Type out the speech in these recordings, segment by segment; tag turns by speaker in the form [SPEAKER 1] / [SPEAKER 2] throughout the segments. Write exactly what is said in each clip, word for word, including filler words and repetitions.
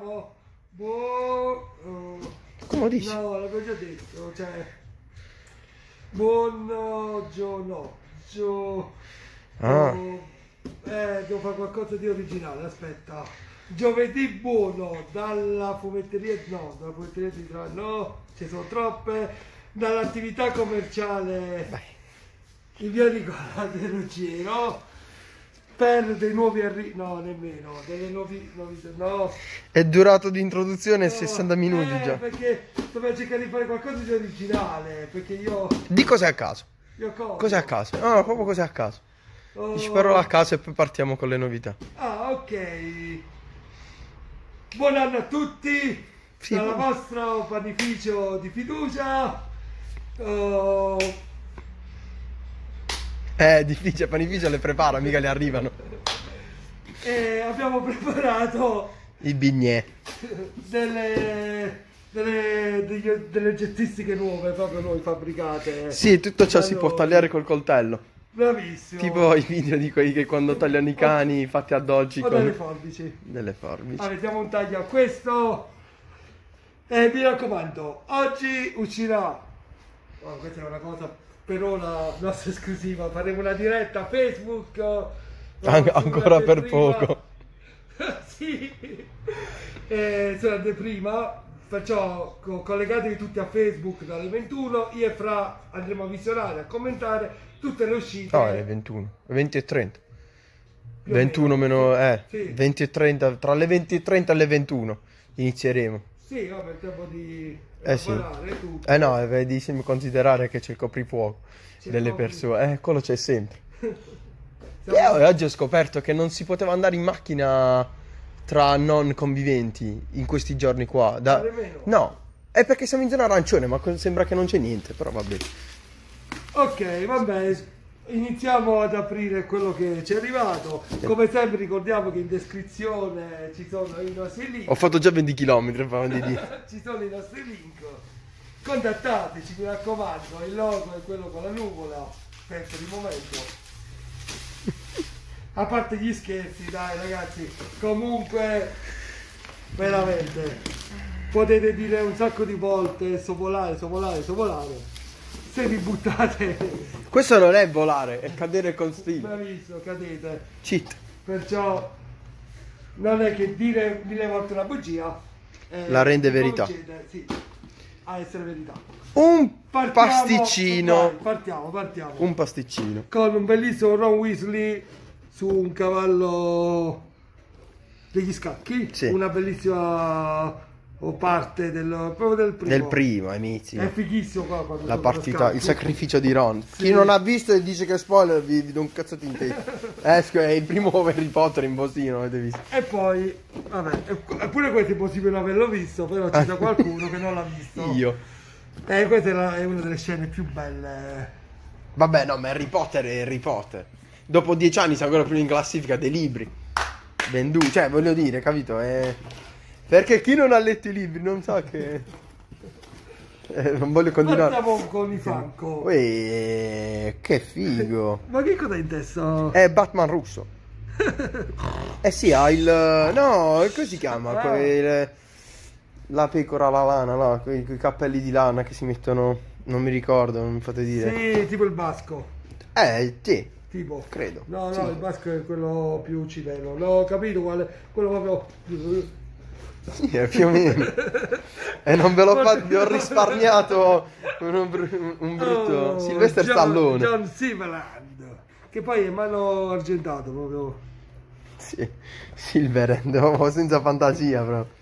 [SPEAKER 1] iniziamo? Buon...
[SPEAKER 2] Come dici?
[SPEAKER 1] No, l'avevo già detto, cioè... Buon giorno. Gio...
[SPEAKER 2] Ah.
[SPEAKER 1] Eh, devo fare qualcosa di originale, aspetta. Giovedì buono, dalla fumetteria... No, dalla fumetteria di Tra... No, ci sono troppe. Dall'attività commerciale...
[SPEAKER 2] Vai.
[SPEAKER 1] In via Nicola del Ruggiero. Per dei nuovi arrivi, no nemmeno, delle nuovi, nuovi no.
[SPEAKER 2] È durato di introduzione
[SPEAKER 1] no,
[SPEAKER 2] sessanta minuti
[SPEAKER 1] eh,
[SPEAKER 2] già.
[SPEAKER 1] Perché dovevo cercare di fare qualcosa di originale, perché io...
[SPEAKER 2] Di cos'è a caso?
[SPEAKER 1] Io cosa?
[SPEAKER 2] Cos'è a caso? No, no, proprio cos'è a caso.
[SPEAKER 1] Oh.
[SPEAKER 2] Dici parola a caso e poi partiamo con le novità.
[SPEAKER 1] Ah, ok. Buon anno a tutti,
[SPEAKER 2] Sì,
[SPEAKER 1] dal
[SPEAKER 2] buon...
[SPEAKER 1] vostro panificio di fiducia. Oh.
[SPEAKER 2] Eh, difficile, panificio le prepara, mica le arrivano.
[SPEAKER 1] E abbiamo preparato
[SPEAKER 2] I bignè.
[SPEAKER 1] delle, delle, degli, delle oggettistiche nuove, proprio noi fabbricate.
[SPEAKER 2] Sì, tutto ciò si
[SPEAKER 1] Allora,
[SPEAKER 2] può tagliare col coltello.
[SPEAKER 1] Bravissimo.
[SPEAKER 2] Tipo i video di quelli che quando tagliano i cani fatti ad oggi
[SPEAKER 1] O
[SPEAKER 2] con
[SPEAKER 1] delle forbici.
[SPEAKER 2] delle forbici.
[SPEAKER 1] Allora, diamo un taglio a questo. E mi raccomando, oggi uscirà. Oh, questa è una cosa per ora nostra esclusiva. Faremo una diretta a Facebook.
[SPEAKER 2] An ancora per
[SPEAKER 1] prima.
[SPEAKER 2] poco.
[SPEAKER 1] Sì. Eh, sulla prima. Perciò co collegatevi tutti a Facebook dalle ventuno. Io e Fra andremo a visionare, a commentare tutte le uscite.
[SPEAKER 2] No, è ventuno, venti e trenta.
[SPEAKER 1] Più o
[SPEAKER 2] ventuno meno, eh,
[SPEAKER 1] sì.
[SPEAKER 2] venti e trenta, tra le venti e trenta e le ventuno inizieremo.
[SPEAKER 1] Sì, vabbè, il tempo di
[SPEAKER 2] Eh sì.
[SPEAKER 1] tutto.
[SPEAKER 2] Eh no, devi considerare che c'è il coprifuoco delle
[SPEAKER 1] copri...
[SPEAKER 2] persone. Eh, quello c'è sempre.
[SPEAKER 1] Siamo...
[SPEAKER 2] Io oggi ho scoperto che non si poteva andare in macchina tra non conviventi in questi giorni qua. Da... No, è perché siamo in zona arancione, ma sembra che non c'è niente, però va bene.
[SPEAKER 1] Ok, vabbè, iniziamo ad aprire quello che ci è arrivato. Come sempre ricordiamo che in descrizione ci sono i nostri link.
[SPEAKER 2] Ho fatto già venti chilometri, di dire.
[SPEAKER 1] Ci sono i nostri link. Contattateci, mi raccomando, il logo è quello con la nuvola, per il momento. A parte gli scherzi, dai ragazzi, comunque veramente potete dire un sacco di volte so volare, so volare, so volare. Se vi buttate,
[SPEAKER 2] questo non è volare, è cadere con stile.
[SPEAKER 1] bravissimo, cadete.
[SPEAKER 2] Cheat.
[SPEAKER 1] Perciò non è che dire mille volte una bugia eh,
[SPEAKER 2] la rende verità.
[SPEAKER 1] Sì, a essere verità.
[SPEAKER 2] Un
[SPEAKER 1] Partiamo,
[SPEAKER 2] pasticcino.
[SPEAKER 1] vai, partiamo, partiamo.
[SPEAKER 2] Un pasticcino.
[SPEAKER 1] Con un bellissimo Ron Weasley su un cavallo degli scacchi.
[SPEAKER 2] Sì.
[SPEAKER 1] Una bellissima parte del, proprio del primo.
[SPEAKER 2] Del primo, inizi.
[SPEAKER 1] È fighissimo qua quando
[SPEAKER 2] la
[SPEAKER 1] sono
[SPEAKER 2] partita,
[SPEAKER 1] scacchi.
[SPEAKER 2] il sacrificio di Ron.
[SPEAKER 1] Sì.
[SPEAKER 2] Chi non ha visto e dice che è spoiler, vi, vi do un cazzo di testa. Eh, è il primo Harry Potter in postino, avete visto.
[SPEAKER 1] E poi, vabbè, eppure questo è possibile non averlo visto, però c'è già qualcuno che non l'ha visto.
[SPEAKER 2] Io.
[SPEAKER 1] Eh, questa è, la, è una delle scene più belle.
[SPEAKER 2] Vabbè, no, ma Harry Potter è Harry Potter. Dopo dieci anni siamo ancora più in classifica dei libri venduti, cioè voglio dire, capito? È... perché chi non ha letto i libri non sa che... Eh, non voglio continuare.
[SPEAKER 1] Partiamo con i Funko.
[SPEAKER 2] Uè, che figo.
[SPEAKER 1] Ma che cosa hai in testa?
[SPEAKER 2] È Batman russo. Eh sì, ha il... no, come si chiama?
[SPEAKER 1] Ah.
[SPEAKER 2] Quel... la pecora, la lana, là, quei, quei cappelli di lana che si mettono... non mi ricordo, non mi fate dire.
[SPEAKER 1] Sì, tipo il basco.
[SPEAKER 2] Eh, sì.
[SPEAKER 1] Tipo.
[SPEAKER 2] Credo.
[SPEAKER 1] No, no,
[SPEAKER 2] sì.
[SPEAKER 1] il basco è quello più uccideno. No, ho capito quale. Quello proprio.
[SPEAKER 2] Sì, è più o meno. E non ve l'ho fatto, vi ho risparmiato un, un, un brutto
[SPEAKER 1] Oh,
[SPEAKER 2] Sylvester
[SPEAKER 1] John,
[SPEAKER 2] Stallone.
[SPEAKER 1] John Silverhand. Che poi è mano argentato proprio.
[SPEAKER 2] Sì, Silverhand, senza fantasia proprio.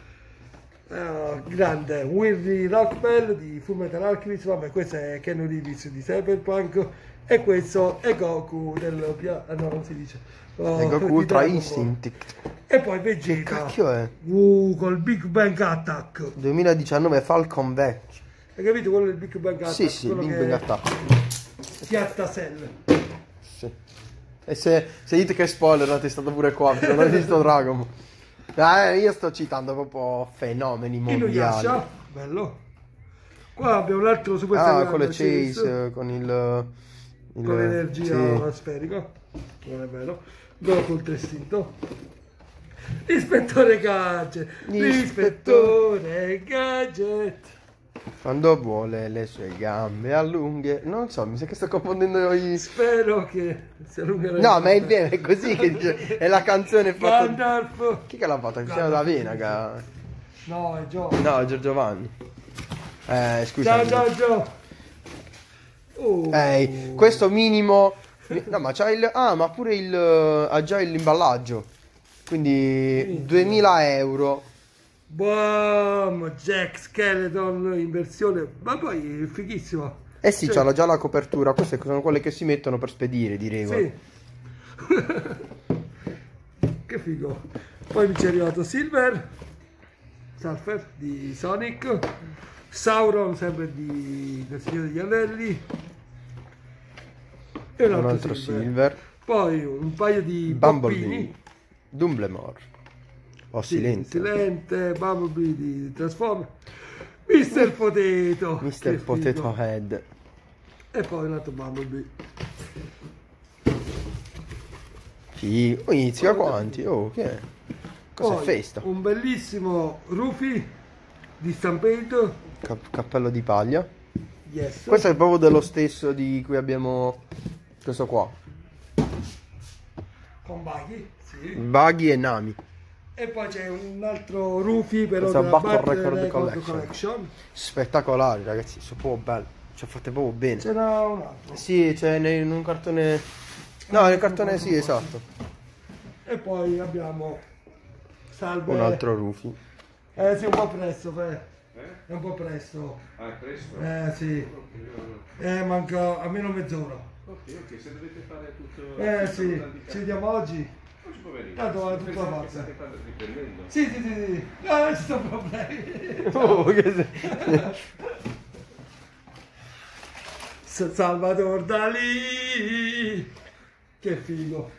[SPEAKER 1] Uh, grande Willy Rockwell di Fullmetal Alchemist. Vabbè, questo è Keanu Reeves di Cyberpunk. E questo è Goku del pia... ah, no, non si dice. Oh,
[SPEAKER 2] è Goku Ultra Instinct.
[SPEAKER 1] E poi Vegeta.
[SPEAKER 2] Che cacchio è?
[SPEAKER 1] Uh, col Big Bang Attack.
[SPEAKER 2] duemiladiciannove Falcon vecchio.
[SPEAKER 1] Hai capito quello del Big Bang Attack?
[SPEAKER 2] Sì, sì,
[SPEAKER 1] quello
[SPEAKER 2] Big
[SPEAKER 1] che
[SPEAKER 2] Bang Attack.
[SPEAKER 1] Piatta Cell.
[SPEAKER 2] Sì. E se, se dite che spoiler, è stato pure qua, non hai visto Dragon Ball. Eh, io sto citando proprio fenomeni mondiali.
[SPEAKER 1] Inuyasha, bello. Qua abbiamo un altro Super
[SPEAKER 2] Ah,
[SPEAKER 1] Saiyan
[SPEAKER 2] con le
[SPEAKER 1] Chase,
[SPEAKER 2] Chase, con il... il
[SPEAKER 1] con l'energia
[SPEAKER 2] sì.
[SPEAKER 1] sferica. Non è bello. Goku ultra istinto. L'ispettore Gadget. L'ispettore Gadget.
[SPEAKER 2] Quando vuole le sue gambe allunghe. Non so, mi sa che sto confondendo i...
[SPEAKER 1] Spero che si allungherà.
[SPEAKER 2] No, ma è vero, è così che dice. È la canzone fatta...
[SPEAKER 1] Gandalf.
[SPEAKER 2] Chi che l'ha fatta? Cristiano D'Avena che...
[SPEAKER 1] No, è Giorgio.
[SPEAKER 2] No, Giorgio Vanni. Eh,
[SPEAKER 1] Ciao
[SPEAKER 2] scusa.
[SPEAKER 1] Giorgio. Oh.
[SPEAKER 2] Eh, questo minimo... No, ma c'ha il... Ah, ma pure il... Ha già l'imballaggio. Quindi duemila euro.
[SPEAKER 1] Boom, Jack Skeleton in versione... Ma poi è fighissimo.
[SPEAKER 2] Eh sì,
[SPEAKER 1] Cioè-
[SPEAKER 2] c'ha già la copertura. Queste sono quelle che si mettono per spedire, di regola.
[SPEAKER 1] Sì. Che figo. Poi mi ci è arrivato Silver Surfer di Sonic, Sauron sempre di del Signore degli Anelli e un
[SPEAKER 2] Un
[SPEAKER 1] altro,
[SPEAKER 2] altro
[SPEAKER 1] Silver.
[SPEAKER 2] Silver.
[SPEAKER 1] Poi un paio di
[SPEAKER 2] Bumblebee.
[SPEAKER 1] poppini.
[SPEAKER 2] Dumblemore. O
[SPEAKER 1] Sì,
[SPEAKER 2] Silente.
[SPEAKER 1] Silente, Bumblebee di Transform, mister Potato,
[SPEAKER 2] mister
[SPEAKER 1] che
[SPEAKER 2] Potato
[SPEAKER 1] figo.
[SPEAKER 2] Head.
[SPEAKER 1] E poi un altro Bumblebee.
[SPEAKER 2] Sì. Oh, inizia quanti? Oh, che è? Cos'è
[SPEAKER 1] Poi
[SPEAKER 2] festa?
[SPEAKER 1] un bellissimo Rufy di Stampede.
[SPEAKER 2] Cap- cappello di paglia.
[SPEAKER 1] Yes.
[SPEAKER 2] Questo è proprio dello stesso di cui abbiamo questo qua.
[SPEAKER 1] Con Buggy, sì.
[SPEAKER 2] Buggy e Nami.
[SPEAKER 1] E poi c'è un altro Rufy però
[SPEAKER 2] Questa
[SPEAKER 1] della
[SPEAKER 2] Battle
[SPEAKER 1] Battle
[SPEAKER 2] Record
[SPEAKER 1] Record
[SPEAKER 2] Collection.
[SPEAKER 1] Collection.
[SPEAKER 2] Spettacolari, ragazzi, sono proprio belli. Ci ha fatte proprio bene.
[SPEAKER 1] C'era un altro.
[SPEAKER 2] Sì, c'è in un cartone. No, nel cartone sì, esatto.
[SPEAKER 1] E poi abbiamo Salve.
[SPEAKER 2] Un altro Rufy.
[SPEAKER 1] Eh sì, un po' presto, Fe. È un po' presto.
[SPEAKER 3] Ah, è presto?
[SPEAKER 1] Eh sì. Eh, manca almeno mezz'ora.
[SPEAKER 3] Ok, ok, se dovete fare tutto...
[SPEAKER 1] Eh
[SPEAKER 3] tutto
[SPEAKER 1] sì,
[SPEAKER 3] tanti
[SPEAKER 1] ci vediamo oggi.
[SPEAKER 3] Oggi poverino.
[SPEAKER 1] Tanto va tutta
[SPEAKER 3] Pensate
[SPEAKER 1] fatta.
[SPEAKER 3] che state fa- riprendendo?
[SPEAKER 1] Sì, sì, sì, sì. No, non ci sono problemi.
[SPEAKER 2] Oh, che sei...
[SPEAKER 1] S- Salvador Dalì. Che figo.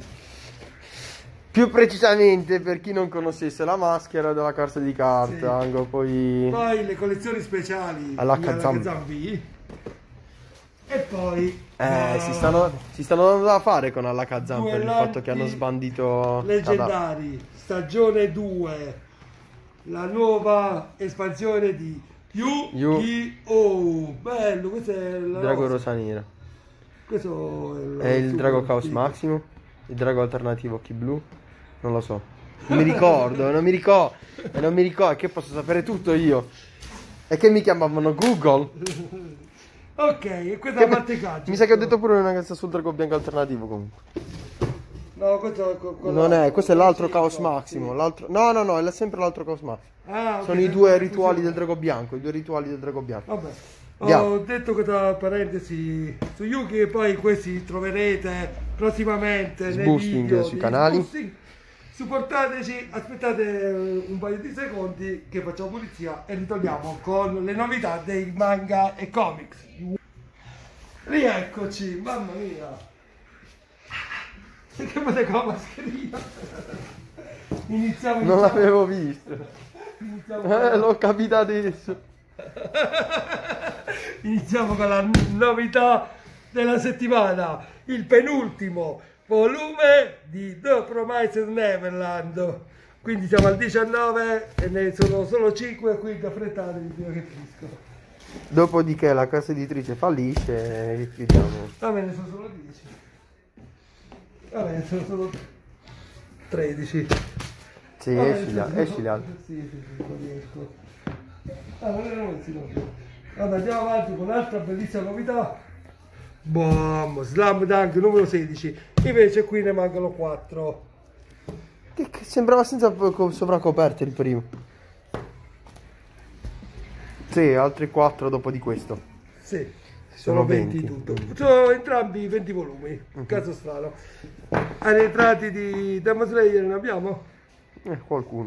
[SPEAKER 2] Più precisamente, per chi non conoscesse la maschera della carta di carta,
[SPEAKER 1] Sì.
[SPEAKER 2] anche poi...
[SPEAKER 1] Poi le collezioni speciali
[SPEAKER 2] All'H
[SPEAKER 1] di
[SPEAKER 2] Zambi.
[SPEAKER 1] Zambi. E poi
[SPEAKER 2] Eh,
[SPEAKER 1] eh,
[SPEAKER 2] si stanno, si stanno dando da fare con Alla Kazan
[SPEAKER 1] due
[SPEAKER 2] per il fatto che hanno
[SPEAKER 1] lanci
[SPEAKER 2] sbandito...
[SPEAKER 1] leggendari, stagione due, la nuova espansione di Yu-Gi-Oh! Bello, questo è il
[SPEAKER 2] Drago
[SPEAKER 1] rosa.
[SPEAKER 2] Rosa Nera.
[SPEAKER 1] Questo è il,
[SPEAKER 2] È il
[SPEAKER 1] super
[SPEAKER 2] Drago Chaos
[SPEAKER 1] figo.
[SPEAKER 2] Maximo, il Drago alternativo Occhi Blu. Non lo so. Non mi ricordo, non mi ricordo. E non mi ricordo, che posso sapere tutto io. E che mi chiamavano Google.
[SPEAKER 1] Ok, e questa
[SPEAKER 2] Che
[SPEAKER 1] è la parte gadget.
[SPEAKER 2] mi sa che ho detto pure una cosa sul Drago Bianco alternativo comunque.
[SPEAKER 1] No, questo è que- quello-
[SPEAKER 2] Non è, questo è l'altro
[SPEAKER 1] sì,
[SPEAKER 2] Chaos
[SPEAKER 1] no,
[SPEAKER 2] Maximo.
[SPEAKER 1] sì.
[SPEAKER 2] L'altro... No, no, no, è sempre l'altro Chaos Maximo.
[SPEAKER 1] Ah, ok,
[SPEAKER 2] Sono i
[SPEAKER 1] sempre
[SPEAKER 2] due
[SPEAKER 1] la
[SPEAKER 2] rituali del
[SPEAKER 1] fusione.
[SPEAKER 2] Drago Bianco, i due rituali del Drago Bianco.
[SPEAKER 1] Vabbè,
[SPEAKER 2] Andiamo.
[SPEAKER 1] ho detto questa parentesi su Yuki e poi questi troverete prossimamente nei
[SPEAKER 2] Sboosting
[SPEAKER 1] video
[SPEAKER 2] sui
[SPEAKER 1] di
[SPEAKER 2] canali.
[SPEAKER 1] Sboosting. Supportateci, aspettate eh, un paio di secondi che facciamo pulizia e ritorniamo con le novità dei manga e comics. Rieccoci, mamma mia. Che fate con la mascherina? Iniziamo,
[SPEAKER 2] Non
[SPEAKER 1] iniziamo.
[SPEAKER 2] l'avevo visto.
[SPEAKER 1] Iniziamo
[SPEAKER 2] Eh, l'ho capito adesso.
[SPEAKER 1] Iniziamo con la novità della settimana, il penultimo volume di The Promised Neverland. Quindi siamo al diciannove e ne sono solo cinque, quindi affrettatevi prima che finiscono.
[SPEAKER 2] Dopodiché la casa editrice fallisce e chiudiamo.
[SPEAKER 1] Va bene, sono solo dieci. Va bene, sono solo tredici.
[SPEAKER 2] Sì,
[SPEAKER 1] Va bene,
[SPEAKER 2] esci,
[SPEAKER 1] sono
[SPEAKER 2] gli-
[SPEAKER 1] solo-
[SPEAKER 2] esci gli altri.
[SPEAKER 1] Sì, sì, sì, non riesco. Ah, non erano messi, no. Allora, andiamo avanti con un'altra bellissima novità. Boom, Slam Dunk numero sedici. Invece qui ne mancano quattro.
[SPEAKER 2] Che, che sembrava senza po- sovracoperta il primo. Sì, altri quattro dopo di questo.
[SPEAKER 1] Sì,
[SPEAKER 2] Sono
[SPEAKER 1] sono venti in
[SPEAKER 2] venti.
[SPEAKER 1] tutto. Sono entrambi venti volumi. Un caso strano. Arretrati di Demon Slayer ne abbiamo?
[SPEAKER 2] Eh, qualcuno.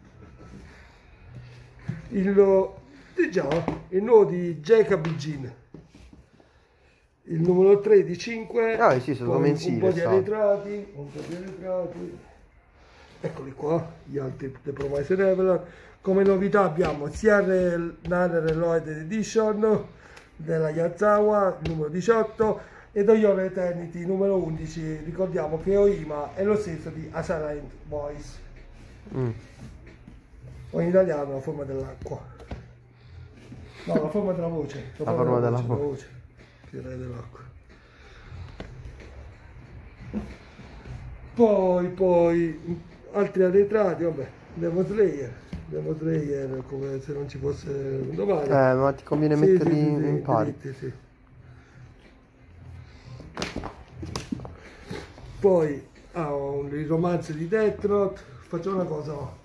[SPEAKER 1] Il, di già, il nuovo di Jacob Jean. Il numero tre di cinque.
[SPEAKER 2] Ah, sì, sono
[SPEAKER 1] poi
[SPEAKER 2] mensili,
[SPEAKER 1] un po' di
[SPEAKER 2] sa.
[SPEAKER 1] arretrati, un po' di arretrati. Eccoli qua, gli altri The Promised Neverland. Come novità abbiamo sia il Nana Reload Edition della Yazawa, numero diciotto, e Doyoro Eternity, numero undici. Ricordiamo che Oima è lo stesso di Assigned Voice.
[SPEAKER 2] Mm.
[SPEAKER 1] O in italiano la forma dell'acqua. No, la forma della voce.
[SPEAKER 2] La forma della
[SPEAKER 1] voce,
[SPEAKER 2] voce.
[SPEAKER 1] la voce. Fiore dell'acqua. Poi, poi, altri arretrati, vabbè, Demon Slayer. Demon Slayer come se non ci fosse domani.
[SPEAKER 2] Eh, ma ti conviene
[SPEAKER 1] Sì,
[SPEAKER 2] metterli
[SPEAKER 1] sì, sì,
[SPEAKER 2] in
[SPEAKER 1] sì,
[SPEAKER 2] pari.
[SPEAKER 1] diritti, sì. Poi ha un, il romanzo di Death Note. Facciamo una cosa.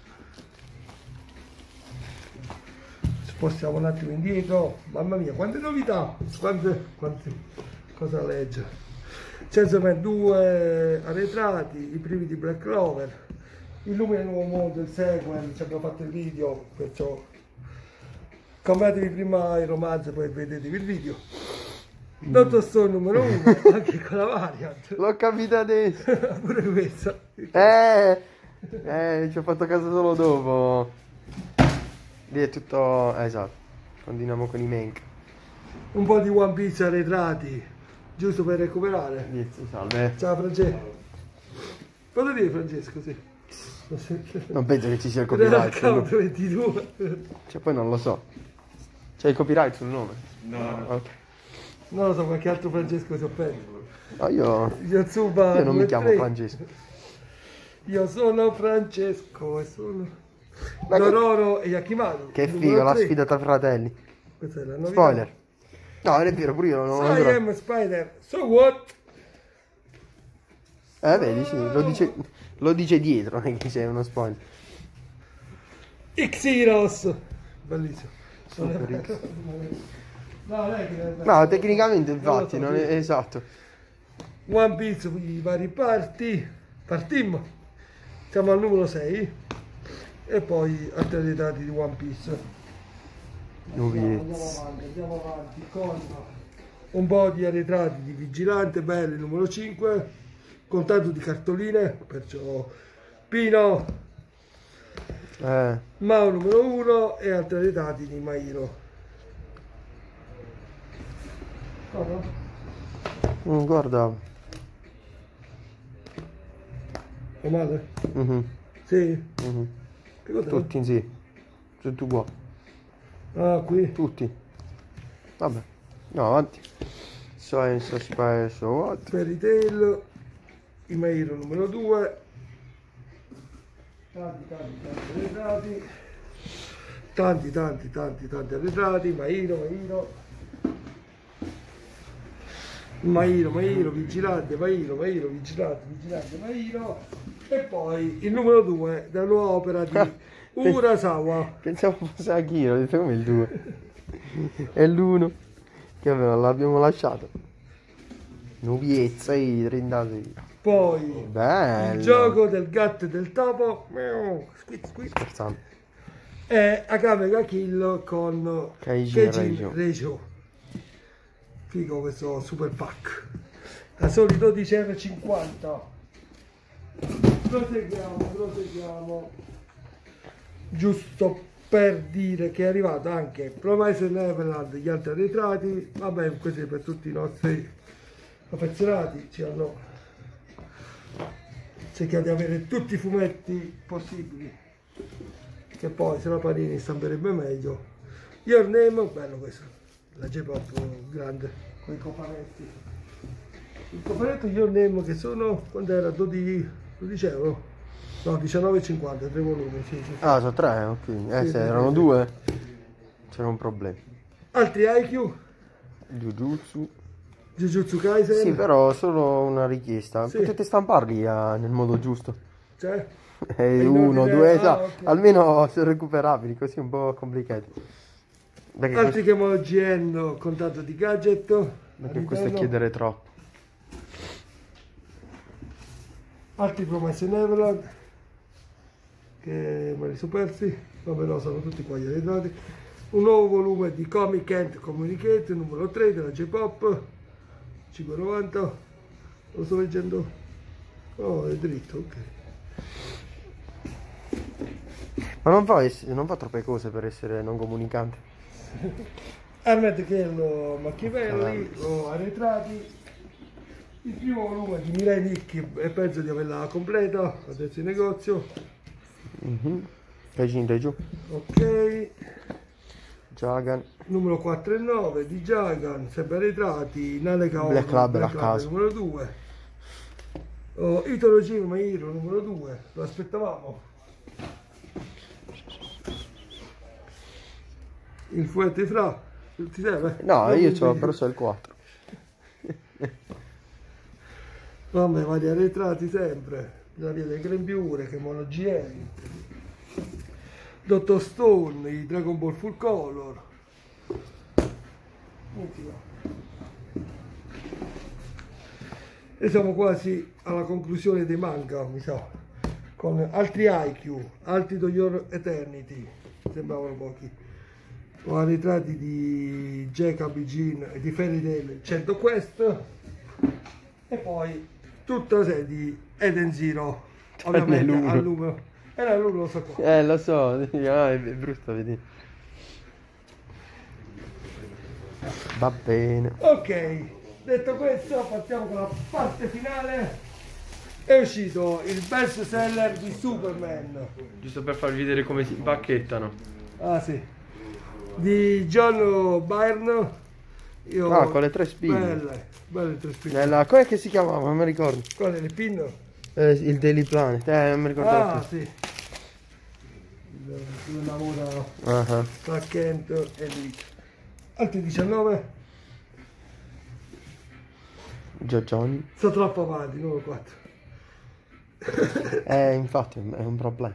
[SPEAKER 1] Spostiamo un attimo indietro. Mamma mia, quante novità! Quante, quante cosa legge. Chainsaw Man due arretrati, i primi di Black Clover, il Lumine Nuovo Mondo, il sequel, ci abbiamo fatto il video, perciò compratevi prima il romanzo poi vedetevi il video. Doctor Stone numero uno, anche con la variant.
[SPEAKER 2] L'ho capito adesso.
[SPEAKER 1] Pure questa.
[SPEAKER 2] Eh, eh, ci ho fatto caso solo dopo. Lì è tutto... eh, esatto. Continuiamo con i mank.
[SPEAKER 1] Un po' di One Piece arretrati, giusto per recuperare.
[SPEAKER 2] Inizio, salve.
[SPEAKER 1] Ciao Francesco. Cosa dire Francesco? Sì.
[SPEAKER 2] Non penso che ci sia il
[SPEAKER 1] Account
[SPEAKER 2] copyright.
[SPEAKER 1] ventidue.
[SPEAKER 2] Cioè, poi non lo so. C'è il copyright sul nome?
[SPEAKER 3] No, no.
[SPEAKER 2] Ok.
[SPEAKER 1] Non lo so, qualche altro Francesco si offende.
[SPEAKER 2] No, io...
[SPEAKER 1] Yotsuba
[SPEAKER 2] Io non mi
[SPEAKER 1] due,
[SPEAKER 2] chiamo
[SPEAKER 1] tre.
[SPEAKER 2] Francesco.
[SPEAKER 1] Io sono Francesco e sono
[SPEAKER 2] Ma che-
[SPEAKER 1] Dororo e Yakimaru.
[SPEAKER 2] Che
[SPEAKER 1] Numero
[SPEAKER 2] figo, la
[SPEAKER 1] tre.
[SPEAKER 2] sfida tra fratelli.
[SPEAKER 1] Questa è la novità.
[SPEAKER 2] Spoiler. No, non è vero, pure io non ho
[SPEAKER 1] I
[SPEAKER 2] ancora...
[SPEAKER 1] am Spider. So what?
[SPEAKER 2] Eh, vedi, sì, lo dice, lo dice dietro, non è che c'è uno spoiler.
[SPEAKER 1] X-Heroes. Bellissimo.
[SPEAKER 2] Super X.
[SPEAKER 1] No, non è che...
[SPEAKER 2] No, tecnicamente
[SPEAKER 1] Non lo
[SPEAKER 2] infatti,
[SPEAKER 1] so,
[SPEAKER 2] non
[SPEAKER 1] sì.
[SPEAKER 2] è esatto.
[SPEAKER 1] One Piece, i vari parti. Partimmo. Siamo al numero sei. E poi altri arretrati di One Piece. Andiamo, andiamo
[SPEAKER 2] Nubiez.
[SPEAKER 1] avanti, andiamo avanti con un po' di arretrati di Vigilante, belli, numero cinque, con tanto di cartoline, perciò Pino,
[SPEAKER 2] Eh,
[SPEAKER 1] Mao numero uno e altri arretrati di Mairo. Cosa?
[SPEAKER 2] mm, guarda.
[SPEAKER 1] È male?
[SPEAKER 2] Mhm,
[SPEAKER 1] Sì?
[SPEAKER 2] mhm.
[SPEAKER 1] Che cos'è?
[SPEAKER 2] Tutti in sì. Se tu vuoi.
[SPEAKER 1] Ah, qui.
[SPEAKER 2] Tutti. Vabbè. No, avanti. Science, Space, what?
[SPEAKER 1] Fairy Tail, i Mairo numero due, tanti tanti tanti arretrati, tanti tanti tanti tanti arretrati, Mairo, Mairo, Mairo, Mairo, Vigilante, Mairo, Mairo, Vigilante, Vigilante, Mairo, e poi il numero due della nuova opera di Urasawa.
[SPEAKER 2] Pensavo fosse Akira, ho detto come il due. È l'uno. Che aveva- l'abbiamo lasciato. Nubiezza, i trentati.
[SPEAKER 1] Poi
[SPEAKER 2] Bello.
[SPEAKER 1] il gioco del gatto e del topo, miau, squid, squid.
[SPEAKER 2] Scherzando.
[SPEAKER 1] E Akame ga Kill con
[SPEAKER 2] Keijin
[SPEAKER 1] Keijin
[SPEAKER 2] Reisho.
[SPEAKER 1] Reisho. Figo questo super pack. Da soli dodici euro e cinquanta. Proseguiamo, proseguiamo. Giusto per dire che è arrivato anche Promise Neverland, gli altri arretrati. Vabbè, questo è per tutti i nostri affezionati. Ci hanno cerchiamo di avere tutti i fumetti possibili, che poi se la Panini stamperebbe meglio. Your Name, bello questo, la J-Pop grande, con i cofanetti. Il cofanetto Your Name che sono, quando era? dodici, dodici euro? No, diciannove e cinquanta, tre volumi, sì, sì, sì.
[SPEAKER 2] Ah, sono tre, ok. Eh,
[SPEAKER 1] Sì,
[SPEAKER 2] se
[SPEAKER 1] sì,
[SPEAKER 2] erano
[SPEAKER 1] sì.
[SPEAKER 2] due, c'era un problema.
[SPEAKER 1] Altri I Q,
[SPEAKER 2] Jujutsu.
[SPEAKER 1] Jujutsu Kaisen,
[SPEAKER 2] Sì, però solo una richiesta.
[SPEAKER 1] Sì.
[SPEAKER 2] Potete stamparli ah, nel modo giusto.
[SPEAKER 1] cioè,
[SPEAKER 2] Eh,
[SPEAKER 1] in
[SPEAKER 2] uno,
[SPEAKER 1] ordine-
[SPEAKER 2] due,
[SPEAKER 1] ah,
[SPEAKER 2] esatto.
[SPEAKER 1] ok.
[SPEAKER 2] Almeno sono recuperabili, così è un po' complicato. Perché,
[SPEAKER 1] altri
[SPEAKER 2] questo,
[SPEAKER 1] che mo G N con tanto di gadget,
[SPEAKER 2] perché questo è
[SPEAKER 1] all'interno.
[SPEAKER 2] chiedere troppo.
[SPEAKER 1] Altri Promise Neverland che me li sono persi, vabbè no, sono tutti qua gli arretrati. Un nuovo volume di Comic and Communicate numero tre della J-Pop, cinque e novanta. Lo sto leggendo, oh è dritto, ok.
[SPEAKER 2] Ma non fa, ess- non fa troppe cose per essere non comunicante.
[SPEAKER 1] Armed Kello Machiavelli o arretrati. Il primo volume di Mirai Nikki e penso di averla completa, adesso in negozio.
[SPEAKER 2] Mhm. Pagina giù.
[SPEAKER 1] Ok.
[SPEAKER 2] Jagan.
[SPEAKER 1] Numero quattro e nove di Jagan, sempre arretrati, Naleka
[SPEAKER 2] Black Club la
[SPEAKER 1] Club
[SPEAKER 2] casa.
[SPEAKER 1] numero due. Oh, Italo Jim Hero numero due, lo aspettavamo. Il fuete fra, ti serve?
[SPEAKER 2] No,
[SPEAKER 1] Non
[SPEAKER 2] io
[SPEAKER 1] mi
[SPEAKER 2] ci ho
[SPEAKER 1] dico.
[SPEAKER 2] preso il quattro.
[SPEAKER 1] Vabbè, vari arretrati sempre. La via delle grembiure, che mono G M. Dottor Stone, i Dragon Ball Full Color. Ultimo. E siamo quasi alla conclusione dei manga, mi sa. Con altri I Q, altri Do Your Eternity. Sembravano pochi. Con ritratti di Jacob Jean e di Fairy Tail cento Quest. E poi tutta la serie di Eden Zero. Ovviamente
[SPEAKER 2] l'uno.
[SPEAKER 1] al numero. Era l'uno, lo so qua.
[SPEAKER 2] Eh, lo so, ah, è, è brutto, vedi. Va bene.
[SPEAKER 1] Ok, detto questo, partiamo con la parte finale. È uscito il best seller di Superman.
[SPEAKER 2] Giusto per farvi vedere come si bacchettano.
[SPEAKER 1] Ah sì. Di John Byrne. Io...
[SPEAKER 2] Ah, con le tre spine.
[SPEAKER 1] Belle, belle tre spine.
[SPEAKER 2] Nella... Com'è che si chiamava? Non mi ricordo.
[SPEAKER 1] Qual è il pin?
[SPEAKER 2] Eh, il Daily Planet. Eh, non mi ricordo
[SPEAKER 1] Ah
[SPEAKER 2] più.
[SPEAKER 1] sì. Dove lavora
[SPEAKER 2] Ah,
[SPEAKER 1] Clark Kent e lì. Altri diciannove.
[SPEAKER 2] Già Johnny.
[SPEAKER 1] Sto troppo avanti, numero quattro.
[SPEAKER 2] Eh, infatti è un problema.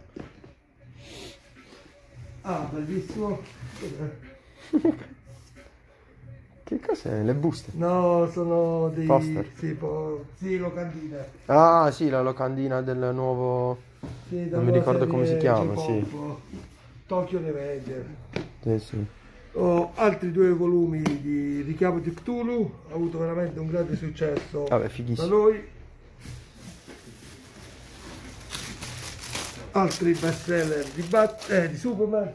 [SPEAKER 1] Ah, bellissimo. Cos'è?
[SPEAKER 2] Che cos'è? Le buste?
[SPEAKER 1] No, sono dei
[SPEAKER 2] Poster.
[SPEAKER 1] Sì, po- sì, locandine.
[SPEAKER 2] Ah, sì, la locandina del nuovo...
[SPEAKER 1] Sì,
[SPEAKER 2] Non mi ricordo come si chiama, sì.
[SPEAKER 1] Tokyo Revenger.
[SPEAKER 2] Sì, sì.
[SPEAKER 1] Ho altri due volumi di Richiamo di Cthulhu, ha avuto veramente un grande successo
[SPEAKER 2] Vabbè,
[SPEAKER 1] da
[SPEAKER 2] fighissimo.
[SPEAKER 1] noi. Altri bestseller di, Bat- eh, di Superman.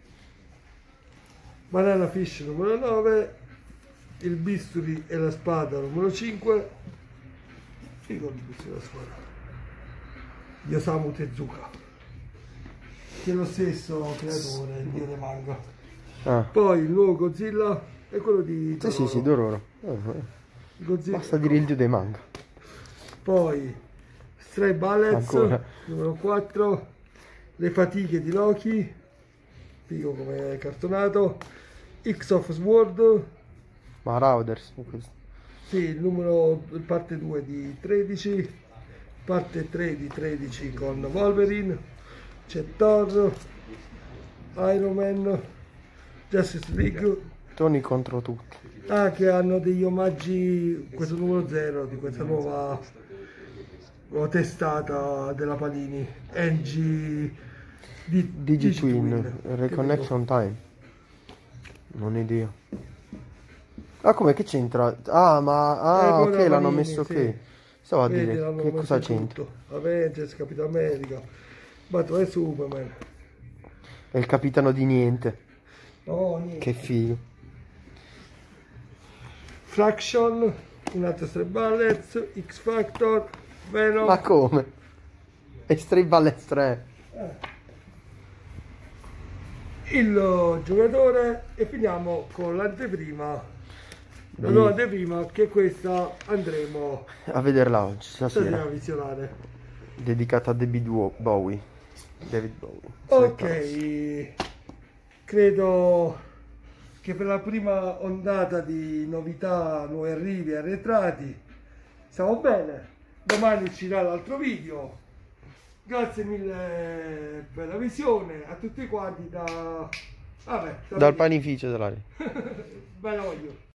[SPEAKER 1] Banana Fish numero nove, Il bisturi e la spada numero cinque. Figo il bisturi e la spada di Osamu Tezuka, che è lo stesso creatore, il dio dei manga.
[SPEAKER 2] Ah.
[SPEAKER 1] Poi il nuovo Godzilla è quello di
[SPEAKER 2] Sì, sì, sì, Dororo. Eh,
[SPEAKER 1] Godzilla.
[SPEAKER 2] Basta dire il dio dei manga.
[SPEAKER 1] Poi Stray Bullets
[SPEAKER 2] Ancora.
[SPEAKER 1] numero quattro, Le fatiche di Loki, figo come cartonato. X of Sword,
[SPEAKER 2] Marauders.
[SPEAKER 1] sì, il numero, il parte due di tredici, parte tre di tredici con Wolverine. C'è Thor, Iron Man, Justice League.
[SPEAKER 2] Tony contro tutti.
[SPEAKER 1] Ah, che hanno degli omaggi, questo numero zero di questa nuova, nuova testata della Panini, N G di
[SPEAKER 2] Digitwin, Reconnection Time. Non idea. Ah, com'è che c'entra? Ah, ma... Ah,
[SPEAKER 1] Eh,
[SPEAKER 2] ok,
[SPEAKER 1] quello
[SPEAKER 2] l'hanno
[SPEAKER 1] Panini,
[SPEAKER 2] messo
[SPEAKER 1] sì.
[SPEAKER 2] che... Stavo a
[SPEAKER 1] Vedi,
[SPEAKER 2] dire,
[SPEAKER 1] l'hanno
[SPEAKER 2] che
[SPEAKER 1] messo
[SPEAKER 2] cosa
[SPEAKER 1] in
[SPEAKER 2] c'entra?
[SPEAKER 1] tutto. Avengers, Capitan America, Batman e Superman.
[SPEAKER 2] È il capitano di niente.
[SPEAKER 1] Oh, niente.
[SPEAKER 2] Che figo.
[SPEAKER 1] Fraction, un altro Stray Bullets, X Factor, Venom.
[SPEAKER 2] Ma come? E Stray Bullets tre.
[SPEAKER 1] Il giocatore e finiamo con l'anteprima. La
[SPEAKER 2] Di-
[SPEAKER 1] nuova anteprima che questa andremo
[SPEAKER 2] A vederla oggi,
[SPEAKER 1] stasera a
[SPEAKER 2] stasera.
[SPEAKER 1] visionare.
[SPEAKER 2] Dedicata a David Wo- Bowie. David Bowie.
[SPEAKER 1] Ok, credo che per la prima ondata di novità, nuovi arrivi e arretrati stiamo bene. Domani uscirà l'altro video. Grazie mille per la visione a tutti quanti da... Vabbè,
[SPEAKER 2] Dal panificio dell'aria.
[SPEAKER 1] bella voglio.